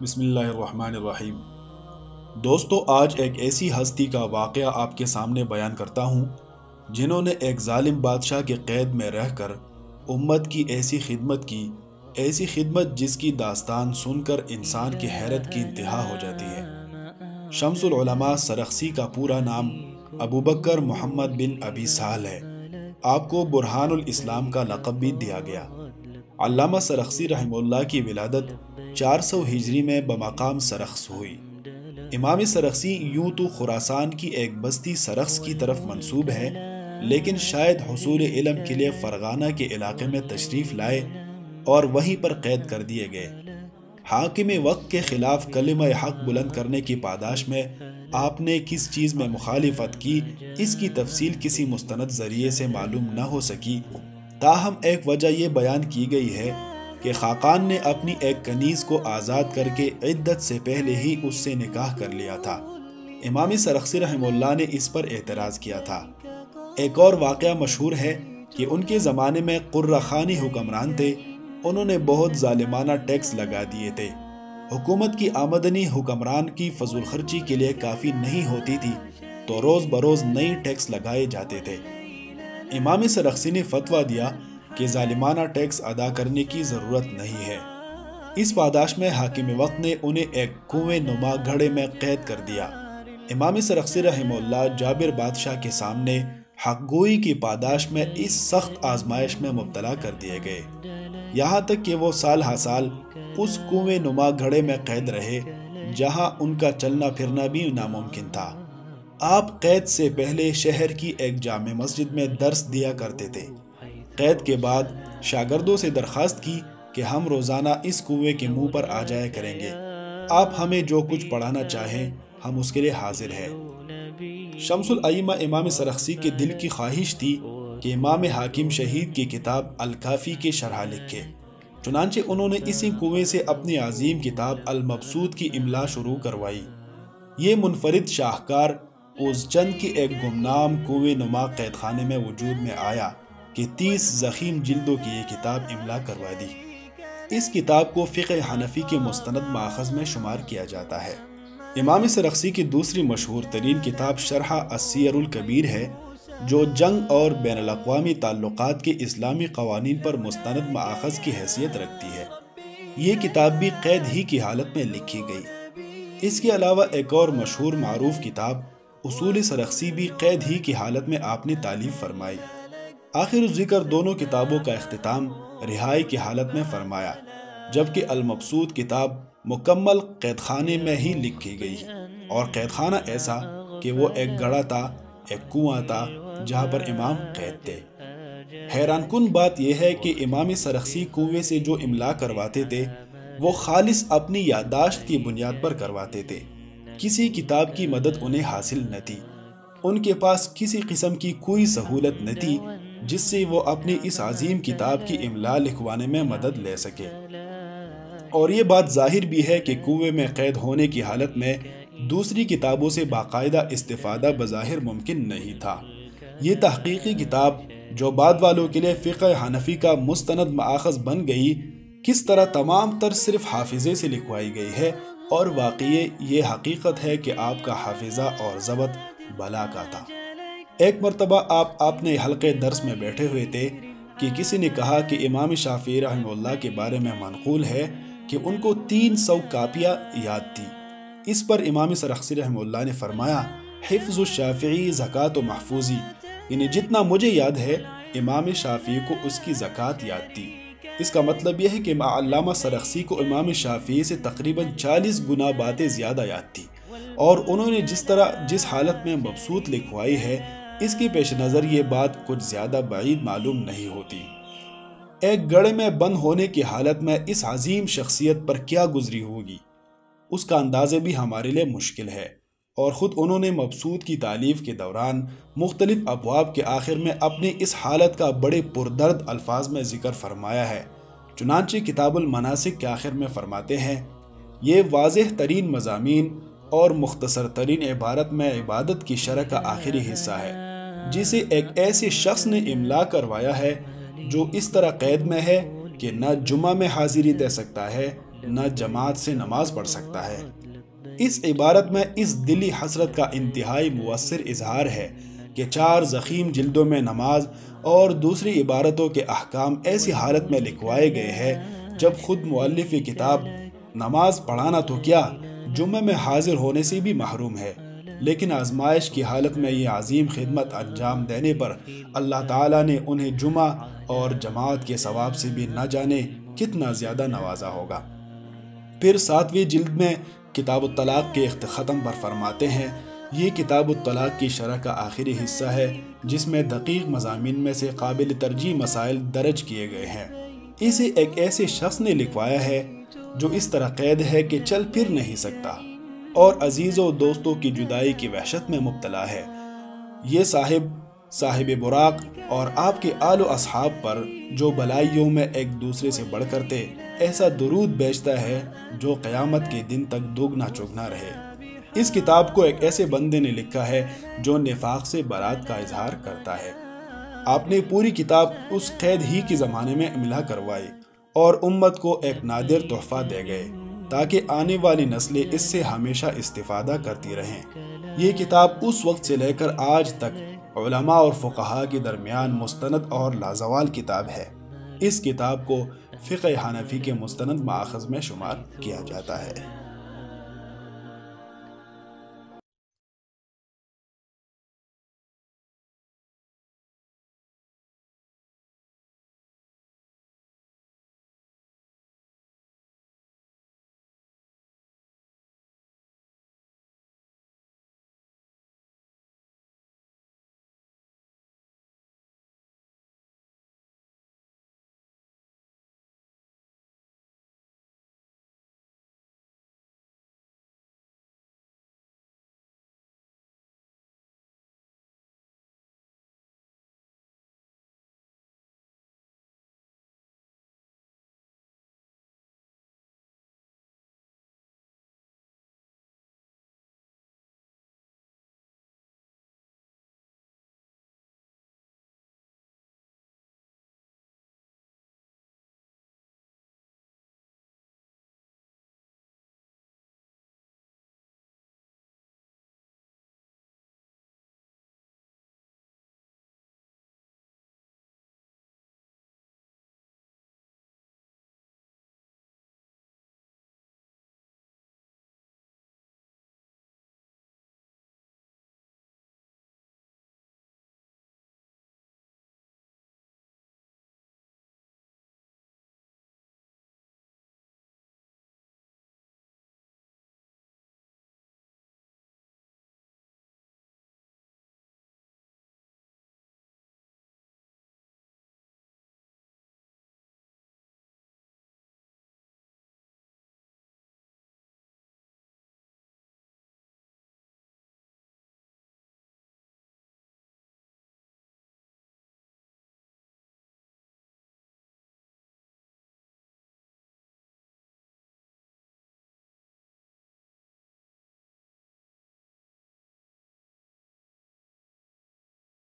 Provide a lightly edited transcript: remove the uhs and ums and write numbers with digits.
بسم اللہ الرحمن الرحیم۔ دوستو، آج ایک ایسی ہستی کا واقعہ آپ کے سامنے بیان کرتا ہوں جنہوں نے ایک ظالم بادشاہ کے قید میں رہ کر امت کی ایسی خدمت جس کی داستان سن کر انسان کی حیرت کی انتہا ہو جاتی ہے۔ شمس العلماء سرخسی کا پورا نام ابو بکر محمد بن ابی سہل ہے۔ آپ کو برہان الاسلام کا لقب بھی دیا گیا۔ علامہ سرخسی رحمہ اللہ کی ولادت 400 ہجری میں بمقام سرخس ہوئی۔ امام سرخسی یوں تو خراسان کی ایک بستی سرخس کی طرف منسوب ہے، لیکن شاید حصول علم کے لیے فرغانہ کے علاقے میں تشریف لائے اور وہیں پر قید کر دیے گئے۔ حاکم وقت کے خلاف کلمہ حق بلند کرنے کی پاداش میں آپ نے کس چیز میں مخالفت کی، اس کی تفصیل کسی مستند ذریعے سے معلوم نہ ہو سکی، تاہم ایک وجہ یہ بیان کی گئی ہے کہ خاقان نے اپنی ایک کنیز کو آزاد کر کے عدت سے پہلے ہی اس سے نکاح کر لیا تھا۔ امام سرخسی رحمہ اللہ نے اس پر اعتراض کیا تھا۔ ایک اور واقعہ مشہور ہے کہ ان کے زمانے میں قرہ خانی حکمران تھے، انہوں نے بہت ظالمانہ ٹیکس لگا دیے تھے۔ حکومت کی آمدنی حکمران کی فضول خرچی کے لیے کافی نہیں ہوتی تھی، تو روز بروز نئی ٹیکس لگائے جاتے تھے۔ امام سرخسی نے فتویٰ دیا کہ ظالمانہ ٹیکس ادا کرنے کی ضرورت نہیں ہے۔ اس پاداش میں حاکم وقت نے انہیں ایک کنویں نما گھڑے میں قید کر دیا۔ امام سرخسی رحمہ اللہ جابر بادشاہ کے سامنے حق گوئی کی پاداش میں اس سخت آزمائش میں مبتلا کر دیے گئے، یہاں تک کہ وہ سال ہا سال اس کنویں نما گھڑے میں قید رہے، جہاں ان کا چلنا پھرنا بھی ناممکن تھا۔ آپ قید سے پہلے شہر کی ایک جامع مسجد میں درس دیا کرتے تھے۔ قید کے بعد شاگردوں سے درخواست کی کہ ہم روزانہ اس کنویں کے منہ پر آ جایا کریں گے، آپ ہمیں جو کچھ پڑھانا چاہیں ہم اس کے لیے حاضر ہیں۔ شمس الائمہ امام سرخسی کے دل کی خواہش تھی کہ امام حاکم شہید کی کتاب الکافی کی شرح لکھے، چنانچہ انہوں نے اسی کنویں سے اپنی عظیم کتاب المبسوط کی املا شروع کروائی۔ یہ منفرد شاہکار اس چند کی ایک گمنام کنویں نما قید خانے میں وجود میں آیا کہ 30 ضخیم جلدوں کی یہ کتاب املا کروا دی۔ اس کتاب کو فقہ حنفی کے مستند ماخذ میں شمار کیا جاتا ہے۔ امام سرخسی کی دوسری مشہور ترین کتاب شرح السیر الکبیر ہے، جو جنگ اور بین الاقوامی تعلقات کے اسلامی قوانین پر مستند ماخذ کی حیثیت رکھتی ہے۔ یہ کتاب بھی قید ہی کی حالت میں لکھی گئی۔ اس کے علاوہ ایک اور مشہور معروف کتاب اصول سرخسی بھی قید ہی کی حالت میں آپ نے تالیف فرمائی۔ آخر الذکر دونوں کتابوں کا اختتام رہائی کی حالت میں فرمایا، جبکہ المبسوط کتاب مکمل قید خانے میں ہی لکھی گئی، اور قید خانہ ایسا کہ وہ ایک گڑھا تھا، ایک کنواں تھا جہاں پر امام قید تھے۔ حیران کن بات یہ ہے کہ امام سرخسی کنویں سے جو املا کرواتے تھے وہ خالص اپنی یادداشت کی بنیاد پر کرواتے تھے، کسی کتاب کی مدد انہیں حاصل نہ تھی۔ ان کے پاس کسی قسم کی کوئی سہولت نہ تھی جس سے وہ اپنی اس عظیم کتاب کی املا لکھوانے میں مدد لے سکے، اور یہ بات ظاہر بھی ہے کہ کنویں میں قید ہونے کی حالت میں دوسری کتابوں سے باقاعدہ استفادہ بظاہر ممکن نہیں تھا۔ یہ تحقیقی کتاب جو بعد والوں کے لیے فقہ حنفی کا مستند ماخذ بن گئی، کس طرح تمام تر صرف حافظے سے لکھوائی گئی ہے، اور واقعی یہ حقیقت ہے کہ آپ کا حافظہ اور ضبط بلا کا تھا۔ ایک مرتبہ آپ اپنے حلقے درس میں بیٹھے ہوئے تھے کہ کسی نے کہا کہ امام شافعی رحمہ اللہ کے بارے میں منقول ہے کہ ان کو 300 کاپیاں یاد تھی۔ اس پر امام سرخسی رحمہ اللہ نے فرمایا، حفظ الشافعی زکوٰۃ محفوظی، یعنی جتنا مجھے یاد ہے امام شافعی کو اس کی زکوٰۃ یاد تھی۔ اس کا مطلب یہ ہے کہ علامہ سرخسی کو امام شافعی سے تقریباً 40 گنا باتیں زیادہ یاد تھی، اور انہوں نے جس حالت میں مبسوط لکھوائی ہے، اس کے پیش نظر یہ بات کچھ زیادہ بعید معلوم نہیں ہوتی۔ ایک گڑھے میں بند ہونے کی حالت میں اس عظیم شخصیت پر کیا گزری ہوگی، اس کا اندازہ بھی ہمارے لیے مشکل ہے، اور خود انہوں نے مبسوط کی تالیف کے دوران مختلف ابواب کے آخر میں اپنی اس حالت کا بڑے پردرد الفاظ میں ذکر فرمایا ہے۔ چنانچہ کتاب المناسک کے آخر میں فرماتے ہیں، یہ واضح ترین مضامین اور مختصر ترین عبارت میں عبادت کی شرح کا آخری حصہ ہے، جسے ایک ایسے شخص نے املا کروایا ہے جو اس طرح قید میں ہے کہ نہ جمعہ میں حاضری دے سکتا ہے، نہ جماعت سے نماز پڑھ سکتا ہے۔ اس عبارت میں اس دلی حسرت کا انتہائی مؤثر اظہار ہے کہ 4 ضخیم جلدوں میں نماز اور دوسری عبارتوں کے احکام ایسی حالت میں لکھوائے گئے ہیں جب خود مؤلف کتاب نماز پڑھانا تو کیا جمعہ میں حاضر ہونے سے بھی محروم ہے، لیکن آزمائش کی حالت میں یہ عظیم خدمت انجام دینے پر اللہ تعالیٰ نے انہیں جمعہ اور جماعت کے ثواب سے بھی نہ جانے کتنا زیادہ نوازا ہوگا۔ پھر 7ویں جلد میں کتاب الطلاق کے اختتام پر فرماتے ہیں، یہ کتاب الطلاق کی شرح کا آخری حصہ ہے جس میں دقیق مضامین میں سے قابل ترجیح مسائل درج کیے گئے ہیں۔ اسے ایک ایسے شخص نے لکھوایا ہے جو اس طرح قید ہے کہ چل پھر نہیں سکتا اور عزیزوں و دوستوں کی جدائی کی وحشت میں مبتلا ہے۔ یہ صاحب براق اور آپ کے آل و اصحاب پر جو بلائیوں میں ایک دوسرے سے بڑھ کر تھے ایسا درود بھیجتا ہے جو قیامت کے دن تک دوگنا چگنا رہے۔ اس کتاب کو ایک ایسے بندے نے لکھا ہے جو نفاق سے برات کا اظہار کرتا ہے۔ آپ نے پوری کتاب اس قید ہی کے زمانے میں املا کروائی اور امت کو ایک نادر تحفہ دے گئے تاکہ آنے والی نسلیں اس سے ہمیشہ استفادہ کرتی رہیں۔ یہ کتاب اس وقت سے لے کر آج تک علماء اور فقہاء کے درمیان مستند اور لازوال کتاب ہے۔ اس کتاب کو فقہ حنفی کے مستند ماخذ میں شمار کیا جاتا ہے۔